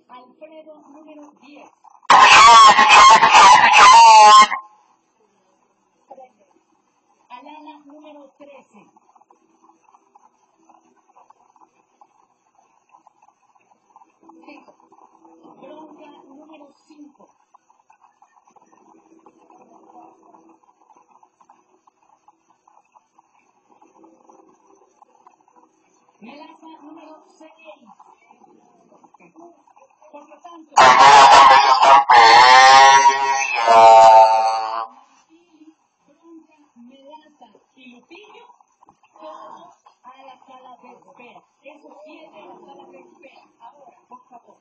Alfredo, número 10. Alana, número 13. Bronca, número 5. Melaza, número 6. Por lo tanto, Bronca, Melaza y Lupillo, todos a la sala de espera. Esos 7 a la sala de espera. Ahora, por favor.